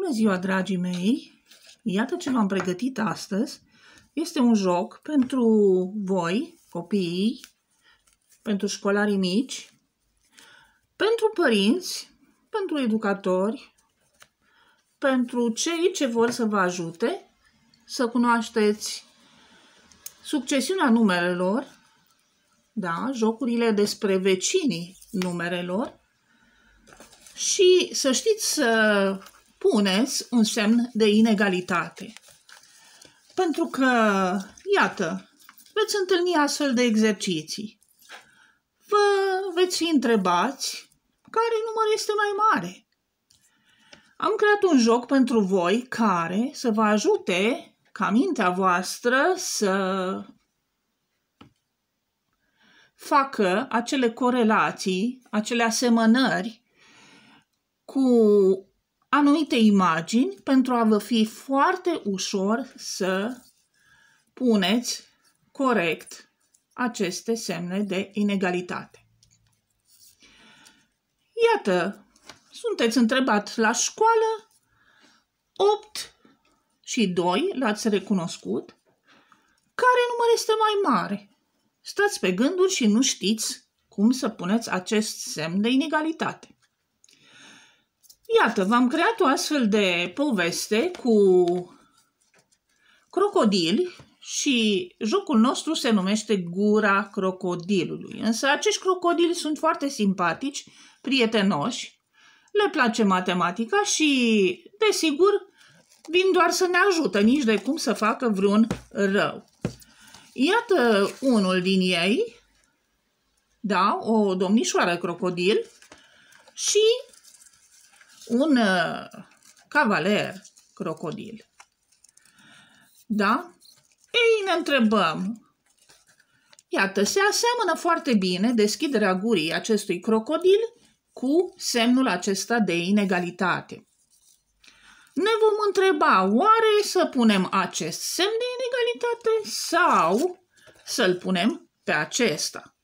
Bună ziua, dragii mei! Iată ce v-am pregătit astăzi. Este un joc pentru voi, copiii, pentru școlarii mici, pentru părinți, pentru educatori, pentru cei ce vor să vă ajute să cunoașteți succesiunea numerelor, da, jocurile despre vecinii numerelor și să știți să puneți un semn de inegalitate. Pentru că, iată, veți întâlni astfel de exerciții. Vă veți fi întrebați care număr este mai mare. Am creat un joc pentru voi care să vă ajute ca mintea voastră să facă acele corelații, acele asemănări cu anumite imagini pentru a vă fi foarte ușor să puneți corect aceste semne de inegalitate. Iată, sunteți întrebat la școală, 8 și 2 l-ați recunoscut. Care număr este mai mare? Stați pe gânduri și nu știți cum să puneți acest semn de inegalitate. Iată, v-am creat o astfel de poveste cu crocodili și jocul nostru se numește Gura crocodilului. Însă acești crocodili sunt foarte simpatici, prietenoși, le place matematica și, desigur, vin doar să ne ajută, nici de cum să facă vreun rău. Iată unul din ei, da, o domnișoară crocodil și un cavaler crocodil. Da? Ei, ne întrebăm. Iată, se aseamănă foarte bine deschiderea gurii acestui crocodil cu semnul acesta de inegalitate. Ne vom întreba, oare să punem acest semn de inegalitate sau să-l punem pe acesta?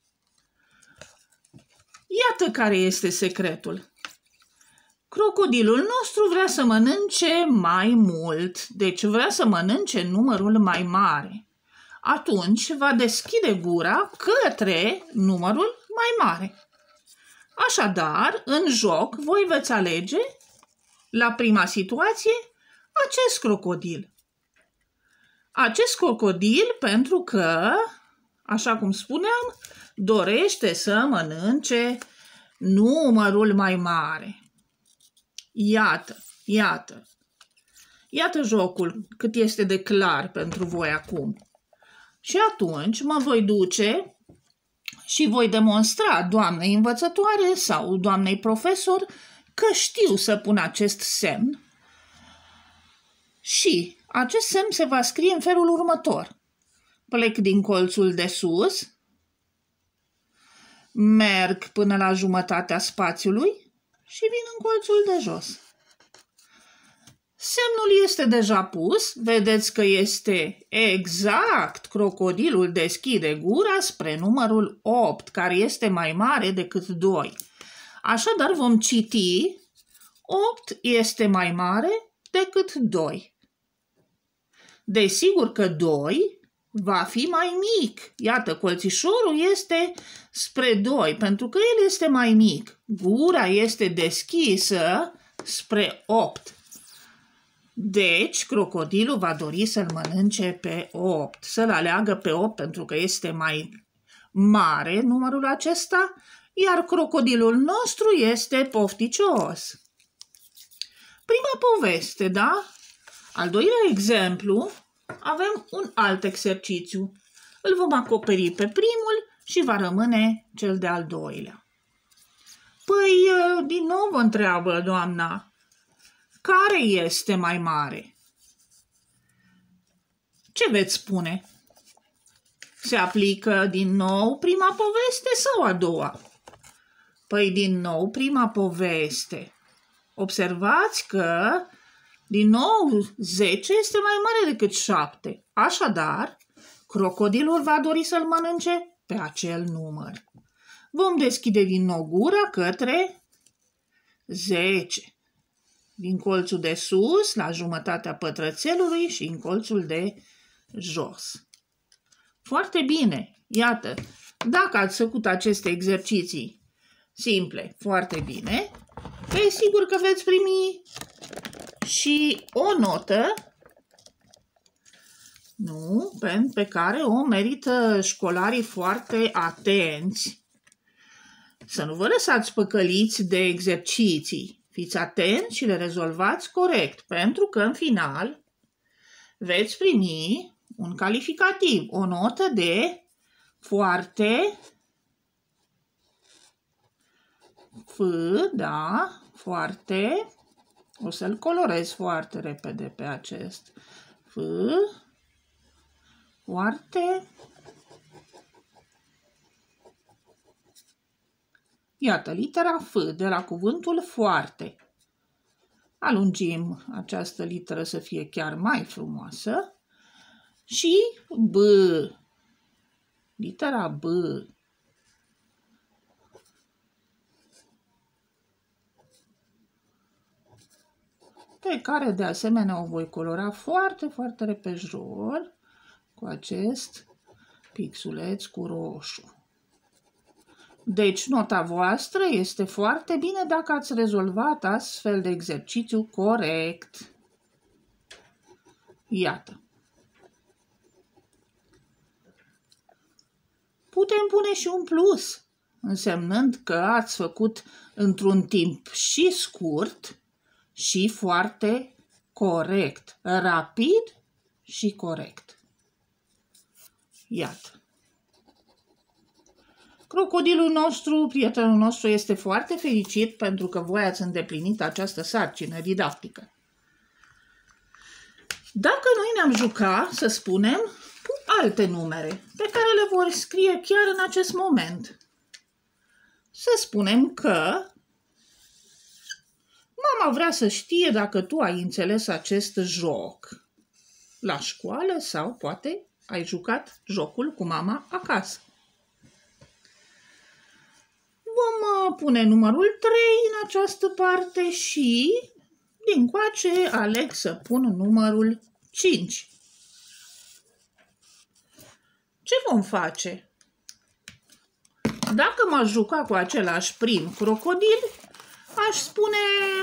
Iată care este secretul. Crocodilul nostru vrea să mănânce mai mult, deci vrea să mănânce numărul mai mare. Atunci va deschide gura către numărul mai mare. Așadar, în joc, voi veți alege, la prima situație, acest crocodil. Acest crocodil pentru că, așa cum spuneam, dorește să mănânce numărul mai mare. Iată jocul cât este de clar pentru voi acum. Și atunci mă voi duce și voi demonstra doamnei învățătoare sau doamnei profesor că știu să pun acest semn. Și acest semn se va scrie în felul următor. Plec din colțul de sus, merg până la jumătatea spațiului și vin în colțul de jos. Semnul este deja pus, vedeți că este exact, crocodilul deschide gura spre numărul 8, care este mai mare decât 2. Așadar vom citi 8 este mai mare decât 2. Desigur că 2 va fi mai mic. Iată, colțișorul este spre 2, pentru că el este mai mic. Gura este deschisă spre 8. Deci, crocodilul va dori să-l mănânce pe 8, să-l aleagă pe 8 pentru că este mai mare numărul acesta, iar crocodilul nostru este pofticios. Prima poveste, da? Al doilea exemplu, avem un alt exercițiu. Îl vom acoperi pe primul și va rămâne cel de-al doilea. Păi, din nou vă întreabă doamna, care este mai mare? Ce veți spune? Se aplică din nou prima poveste sau a doua? Păi din nou prima poveste. Observați că din nou 10 este mai mare decât 7. Așadar, crocodilul va dori să-l mănânce pe acel număr. Vom deschide din nou gura către 10. din colțul de sus la jumătatea pătrățelului și în colțul de jos. Foarte bine! Iată, dacă ați făcut aceste exerciții simple foarte bine, e sigur că veți primi și o notă, nu, pe care o merită școlarii foarte atenți. Să nu vă lăsați păcăliți de exerciții. Fiți atenți și le rezolvați corect, pentru că în final veți primi un calificativ, o notă de foarte, da, foarte, o să-l colorez foarte repede pe acest, foarte, iată, litera F de la cuvântul foarte. Alungim această literă să fie chiar mai frumoasă și B, litera B. Pe care de asemenea o voi colora foarte, foarte repejor cu acest pixuleț cu roșu. Deci nota voastră este foarte bine dacă ați rezolvat astfel de exercițiu corect. Iată. Putem pune și un plus, însemnând că ați făcut într-un timp și scurt și foarte corect, rapid și corect. Iată. Crocodilul nostru, prietenul nostru, este foarte fericit pentru că voi ați îndeplinit această sarcină didactică. Dacă noi ne-am jucat, să spunem, cu alte numere pe care le vor scrie chiar în acest moment. Să spunem că mama vrea să știe dacă tu ai înțeles acest joc la școală sau poate ai jucat jocul cu mama acasă. Vom pune numărul 3 în această parte și dincoace aleg să pun numărul 5. Ce vom face? Dacă m-aș juca cu același prim crocodil, aș spune,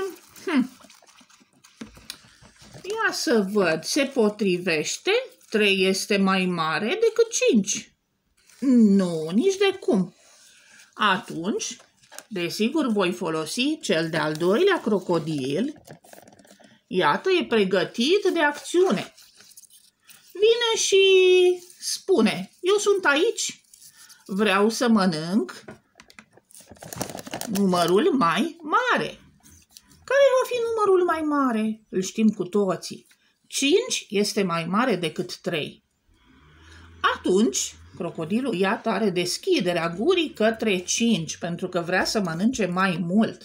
ia să văd, se potrivește, 3 este mai mare decât 5. Nu, nici de cum. Atunci, desigur, voi folosi cel de-al doilea crocodil. Iată, e pregătit de acțiune. Vine și spune, eu sunt aici, vreau să mănânc numărul mai mare. Care va fi numărul mai mare? Îl știm cu toții. 5 este mai mare decât 3. Atunci, crocodilul, iată, are deschiderea gurii către 5, pentru că vrea să mănânce mai mult.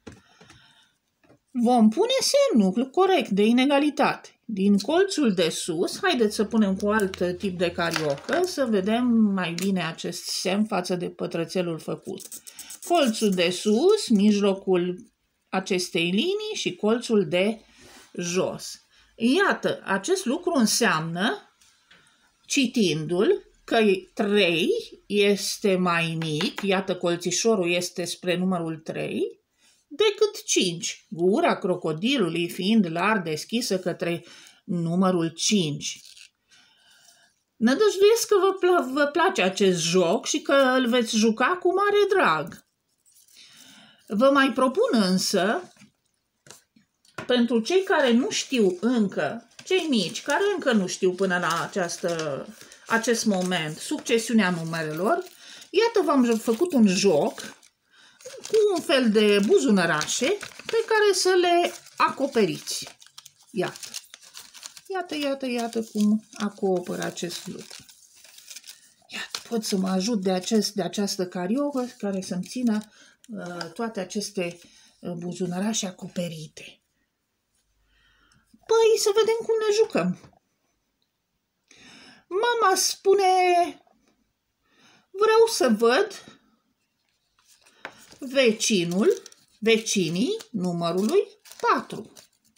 Vom pune semnul corect de inegalitate. Din colțul de sus, haideți să punem cu alt tip de cariocă, să vedem mai bine acest semn față de pătrățelul făcut. Colțul de sus, mijlocul acestei linii și colțul de jos. Iată, acest lucru înseamnă, citindu-l, că 3 este mai mic, iată colțișorul este spre numărul 3, decât 5, gura crocodilului fiind larg deschisă către numărul 5. Nădăjduiesc că vă place acest joc și că îl veți juca cu mare drag. Vă mai propun însă, pentru cei care nu știu încă, cei mici, care încă nu știu până la acest moment succesiunea numerelor, iată v-am făcut un joc cu un fel de buzunărașe pe care să le acoperiți. Iată. Iată cum acoperă acest lucru. Iată, pot să mă ajut de această cariocă care să-mi țină toate aceste buzunărașe acoperite. Păi, să vedem cum ne jucăm. Mama spune, vreau să văd vecinii numărului 4.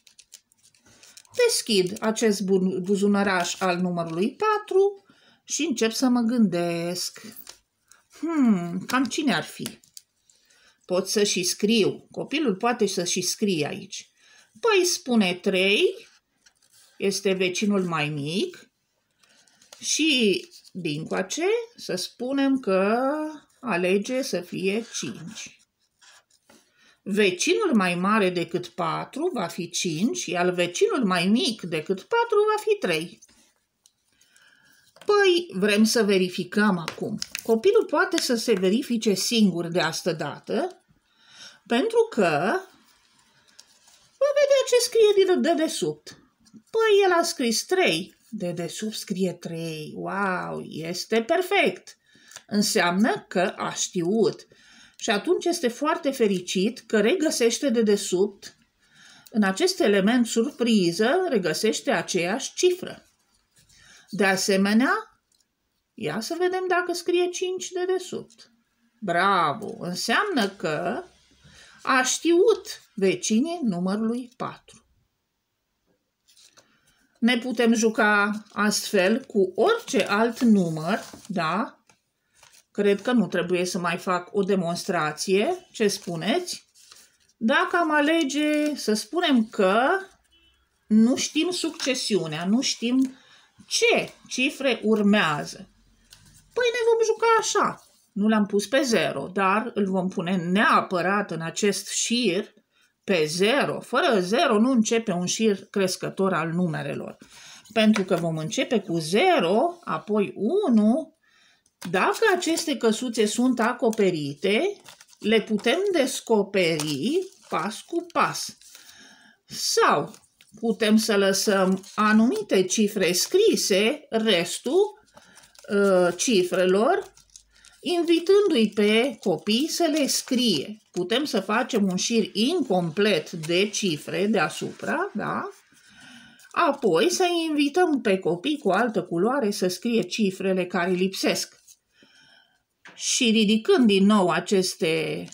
Deschid acest buzunăraș al numărului 4 și încep să mă gândesc. Cam cine ar fi? Pot să și scriu. Copilul poate să și scrie aici. Păi spune 3, este vecinul mai mic și dincoace să spunem că alege să fie 5. Vecinul mai mare decât 4 va fi 5, iar vecinul mai mic decât 4 va fi 3. Păi, vrem să verificăm acum. Copilul poate să se verifice singur de asta dată, pentru că va vedea ce scrie de dedesubt. Păi, el a scris 3. De desubt scrie 3. Wow, este perfect. Înseamnă că a știut. Și atunci este foarte fericit că regăsește de dedesubt, în acest element surpriză, regăsește aceeași cifră. De asemenea, ia să vedem dacă scrie 5 de dedesubt. Bravo! Înseamnă că a știut vecinii numărului 4. Ne putem juca astfel cu orice alt număr, da? Cred că nu trebuie să mai fac o demonstrație. Ce spuneți? Dacă am alege să spunem că nu știm succesiunea, nu știm ce cifre urmează, păi ne vom juca așa. Nu l-am pus pe 0, dar îl vom pune neapărat în acest șir pe 0. Fără 0 nu începe un șir crescător al numerelor. Pentru că vom începe cu 0, apoi 1. Dacă aceste căsuțe sunt acoperite, le putem descoperi pas cu pas. Sau putem să lăsăm anumite cifre scrise, restul cifrelor, invitându-i pe copii să le scrie. Putem să facem un șir incomplet de cifre deasupra, da? Apoi să invităm pe copii cu altă culoare să scrie cifrele care lipsesc. Și ridicând din nou aceste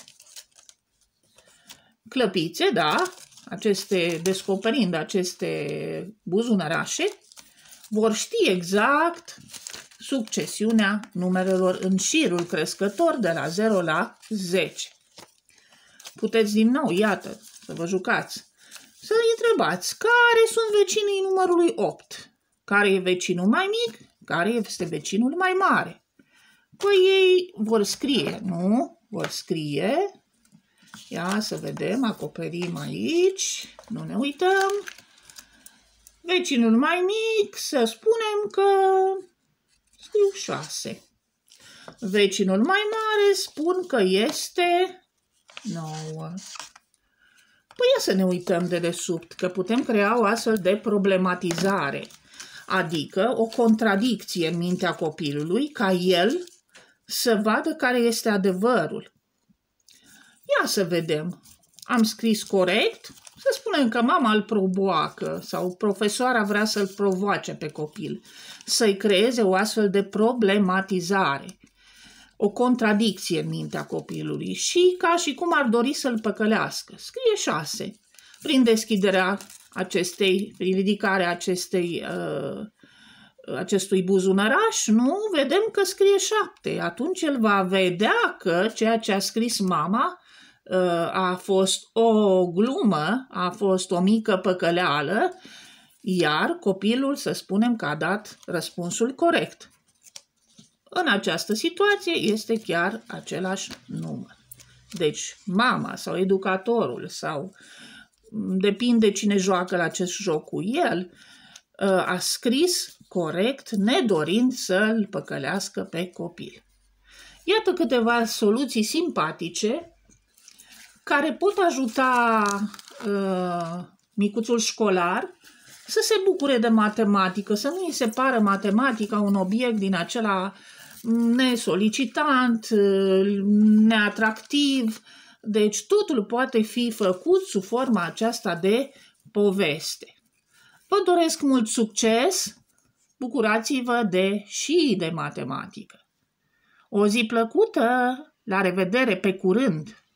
clăpițe, da, descoperind aceste buzunărașe, vor ști exact succesiunea numerelor în șirul crescător de la 0 la 10. Puteți din nou, iată, să vă jucați, să-i întrebați care sunt vecinii numărului 8, care e vecinul mai mic, care este vecinul mai mare. Păi ei vor scrie, nu? Vor scrie. Ia să vedem, acoperim aici, nu ne uităm. Vecinul mai mic, să spunem că scriu 6. Vecinul mai mare spun că este 9. Păi ia să ne uităm de desubt, că putem crea o astfel de problematizare, adică o contradicție în mintea copilului, ca el să vadă care este adevărul. Ia să vedem. Am scris corect? Să spunem că mama îl provoacă sau profesoara vrea să-l provoace pe copil, să-i creeze o astfel de problematizare, o contradicție în mintea copilului și ca și cum ar dori să-l păcălească. Scrie 6. Prin deschiderea prin ridicarea acestui buzunăraș, nu, vedem că scrie 7. Atunci el va vedea că ceea ce a scris mama a fost o glumă, a fost o mică păcăleală, iar copilul, să spunem că a dat răspunsul corect. În această situație este chiar același număr. Deci mama sau educatorul sau depinde cine joacă la acest joc cu el, a scris corect, nedorind să-l păcălească pe copil. Iată câteva soluții simpatice care pot ajuta micuțul școlar să se bucure de matematică, să nu îi se pară matematica un obiect din acela nesolicitant, neatractiv. Deci totul poate fi făcut sub forma aceasta de poveste. Vă doresc mult succes, bucurați-vă și de matematică. O zi plăcută, la revedere, pe curând!